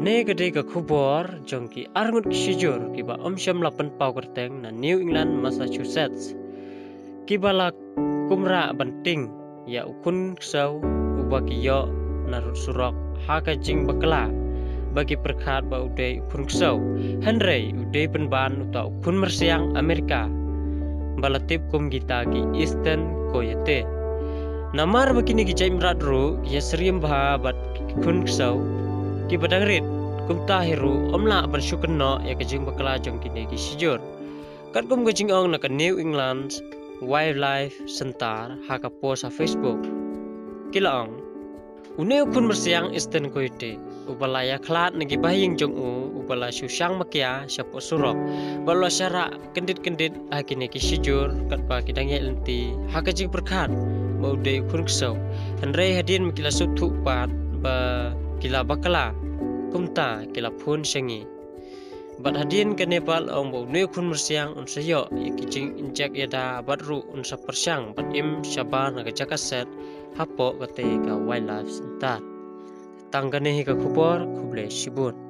Ane gede ke kubor jongki arngut kisijur kiba omsyam lapan pau kerteng na New England, Massachusetts. Kibala kumra banting ya ukun ksau ubaki yo narut surok haka jing bakla bagi perkat ba udai ukun ksau Henry udai penban uta ukun mersiang Amerika balatip kum gita ki Eastern koyete namar bakini ki jai mradru ya seriam bah bat kun ksau ki badangrit kum tahiru omla ban syukenno ya kajing bakla jong kini ki sijur kat kum kajing ong na ka New England Wildlife Center haka post sa Facebook kila ong une ukun mersiang Eastern koyete upala ya klat nagi bahing jong upala syusyang makia syapo surok balo syara kendit akini ki sijur kat pa kidang ya lenti haka jing berkat mau de ukun ksau Henry hadin makila sutu pat ba kila bakala kumta kila pun syangi bat hadin ke Nepal ong bau ne kun mersiang un sayo ikijing injek yada batru un sa persyang bat im syabar naga jakaset hapo kate ka wildlife center tanggane hi ka kubor kuble sibun.